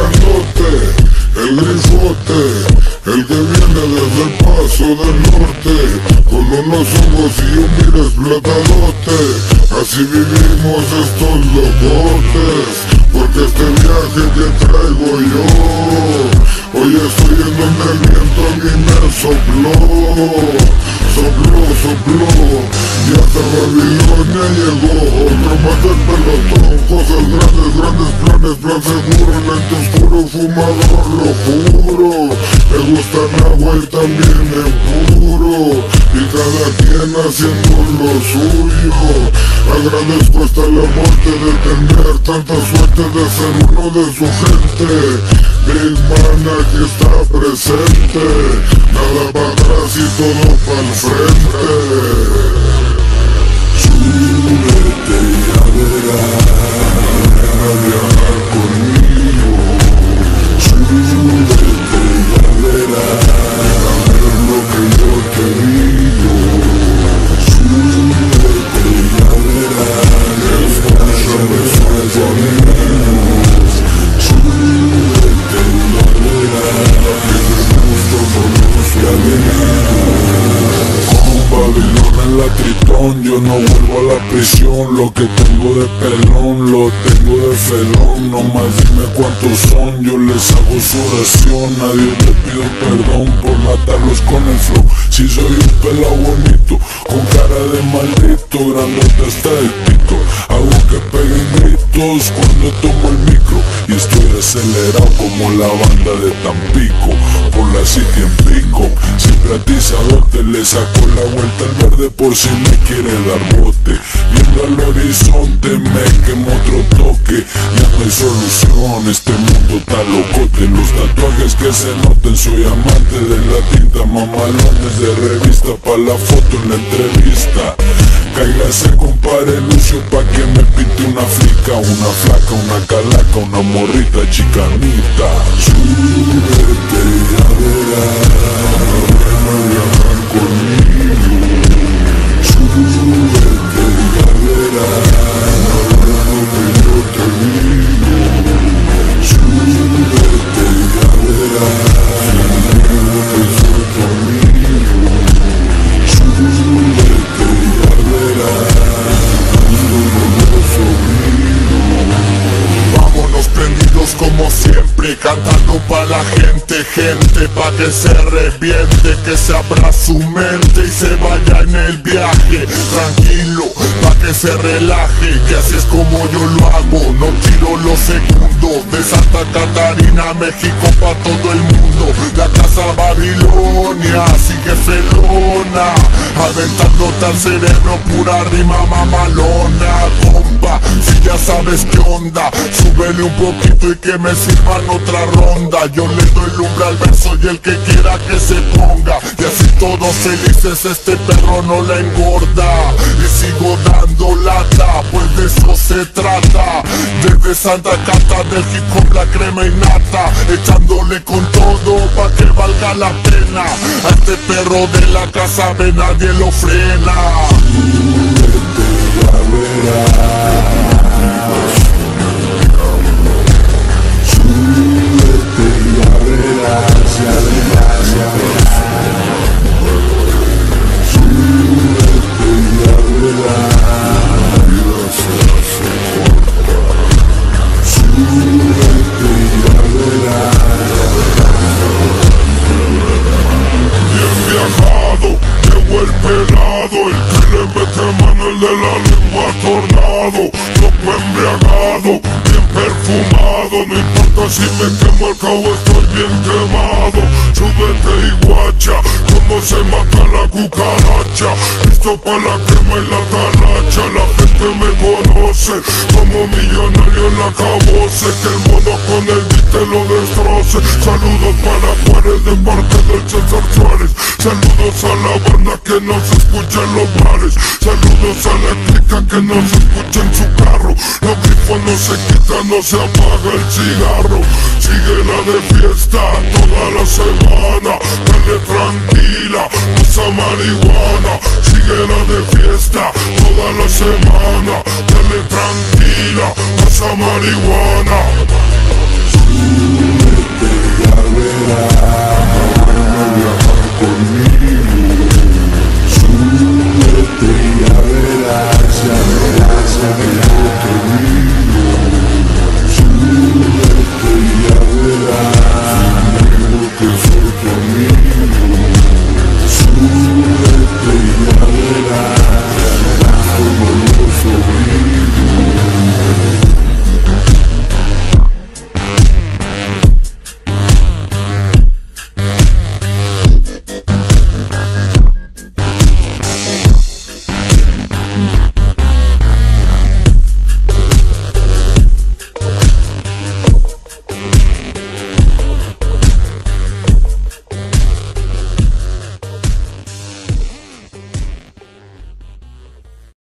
grandote, el grifote, el que viene desde el Paso del Norte, con unos ojos y un mira explotadote. Así vivimos estos locotes, porque este viaje que traigo yo, hoy estoy en donde el viento a mí me sopló, y hasta Babilonia llegó. Otro más del pelotón, cosas grandes, grandes planes, plan seguro, lente oscuro, fumador, lo juro. Me gusta el agua y también el puro, y cada quien haciendo lo suyo. Agradezco hasta la muerte de tener tanta suerte de ser uno de su gente. Big Man aquí está presente, nada para atrás y todo para el frente. Súbete y ya verás a viajar conmigo. Súbete y ya verás a ver lo que yo te digo. Súbete y ya verás, escúchame suave amigos. Súbete y ya verás, que de gusto conozco a amigos. Con Babilón en la Tritón, yo no vuelvo a la prisión. Lo que tengo de pelón, lo tengo de felón. No más dime cuántos son, yo les hago su oración. Nadie te pido perdón por matarlos con el flow. Si soy un pelao bonito, con cara de maldito, grandote hasta el pito. Hago que peguen gritos cuando tomo el micro, y estoy acelerado como la banda de Tampico. Por la City en pico, siempre atizador, te le saco la vuelta al verde por si me quiere dar bote. Viendo al horizonte me quemo otro toque, ya no hay solución, este mundo está locote. Los tatuajes que se noten, soy amante de la tinta, mamalones de revista pa' la foto en la entrevista. Cáigase compadre Lucio pa' que me pinte una flica, una flaca, una calaca, una morrita chicanita. Súbete y ya verás, ven a viajar conmigo. Súbete y ya verás, a ver lo que yo te digo. Súbete y ya verás, que soy tu amigo. Súbete y ya verás, orgulloso mío. Vámonos prendidos como siempre, cantando pa' la gente, gente, pa' que se reviente, que se abra su mente y se vaya en el viaje, tranquilo, pa' que se relaje, que así es como yo lo hago, no tiro los segundos, de Santa Catarina, México pa' todo el mundo, la casa Babilonia sigue felona, aventándote al cerebro pura rima mamalona, compa, si ya sabes qué onda, súbele un poquito y que me sirvan otra ronda, yo le doy lumbre al verso y el que quiera que se ponga, y así todos felices, este perro no la engorda, y sigo dando lata, pues de eso se trata, desde Santa Cata del hip hop la crema y nata, echándole con todo pa' que valga la pena, a este perro de la casa ve nadie lo frena. Súbete ya verás, súbete ya verás, ya verás, ya verás. Súbete ya verás, vida se hace corta. Súbete ya verás. Bien viajado, llegó el pelado, el que le mete mano, el de la lengua tornado, loco embriagado, bien perfumado, no importa si me quemo, al cabo estoy bien quemado. Súbete y guacha, como se mata la cucaracha, listo pa' la crema y la talacha, la gente me conoce como millonario en la caboce, que el mono con el beat te lo destroce. Saludos para Juárez de parte del César Suárez, saludos a la banda que nos escucha en los bares, saludos a la clica que nos escucha en su carro, los grifos no se quitan, no se apaga el cigarro, sigue la de fiesta toda la semana, dale tranquila, pasa marihuana, sigue la de fiesta toda la semana, dale tranquila, pasa marihuana.